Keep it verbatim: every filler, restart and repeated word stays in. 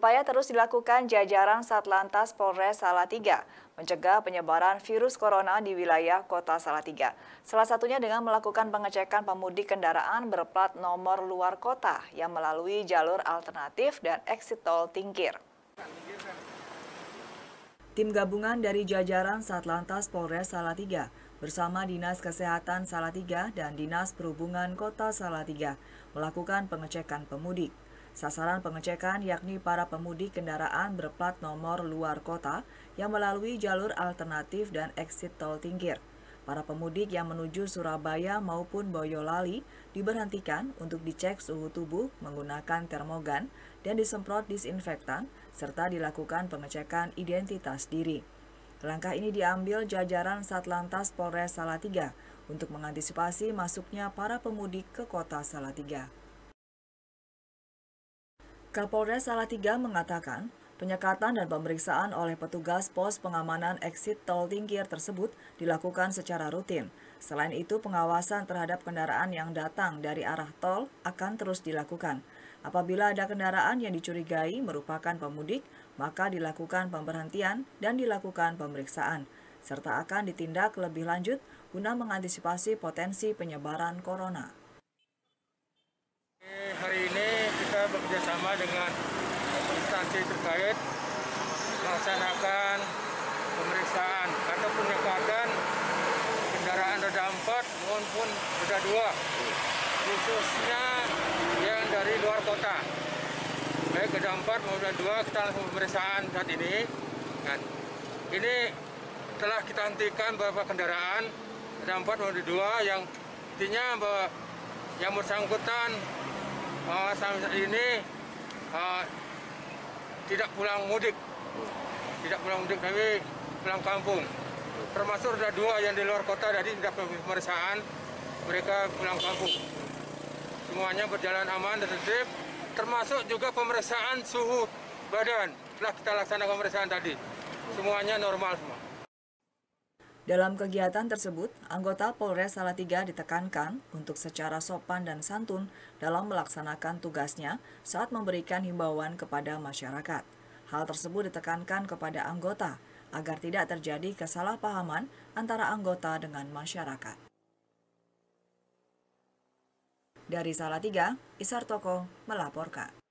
Upaya terus dilakukan jajaran Satlantas Polres Salatiga mencegah penyebaran virus corona di wilayah kota Salatiga. Salah satunya dengan melakukan pengecekan pemudik kendaraan berplat nomor luar kota yang melalui jalur alternatif dan exit tol Tingkir. Tim gabungan dari jajaran Satlantas Polres Salatiga bersama Dinas Kesehatan Salatiga dan Dinas Perhubungan Kota Salatiga melakukan pengecekan pemudik. Sasaran pengecekan yakni para pemudik kendaraan berplat nomor luar kota yang melalui jalur alternatif dan exit tol Tingkir. Para pemudik yang menuju Surabaya maupun Boyolali diberhentikan untuk dicek suhu tubuh menggunakan termogan dan disemprot disinfektan serta dilakukan pengecekan identitas diri. Langkah ini diambil jajaran Satlantas Polres Salatiga untuk mengantisipasi masuknya para pemudik ke kota Salatiga. Kapolres Salatiga mengatakan, penyekatan dan pemeriksaan oleh petugas pos pengamanan exit tol Tingkir tersebut dilakukan secara rutin. Selain itu, pengawasan terhadap kendaraan yang datang dari arah tol akan terus dilakukan. Apabila ada kendaraan yang dicurigai merupakan pemudik, maka dilakukan pemberhentian dan dilakukan pemeriksaan, serta akan ditindak lebih lanjut guna mengantisipasi potensi penyebaran corona. Hari ini kita bekerjasama dengan instansi terkait melaksanakan pemeriksaan atau penyekatan kendaraan roda empat maupun roda dua, khususnya yang dari luar kota. Baik roda empat maupun roda dua kita lakukan pemeriksaan saat ini. Nah, ini telah kita hentikan beberapa kendaraan roda empat maupun roda dua yang intinya bahwa yang bersangkutan Uh, sampai saat ini uh, tidak pulang mudik, tidak pulang mudik tapi pulang kampung. Termasuk roda dua yang di luar kota tadi tidak pemeriksaan, mereka pulang kampung. Semuanya berjalan aman dan tertib, termasuk juga pemeriksaan suhu badan. Setelah kita laksanakan pemeriksaan tadi, semuanya normal semua. Dalam kegiatan tersebut, anggota Polres Salatiga ditekankan untuk secara sopan dan santun dalam melaksanakan tugasnya saat memberikan himbauan kepada masyarakat. Hal tersebut ditekankan kepada anggota agar tidak terjadi kesalahpahaman antara anggota dengan masyarakat. Dari Salatiga, Isar Toko melaporkan.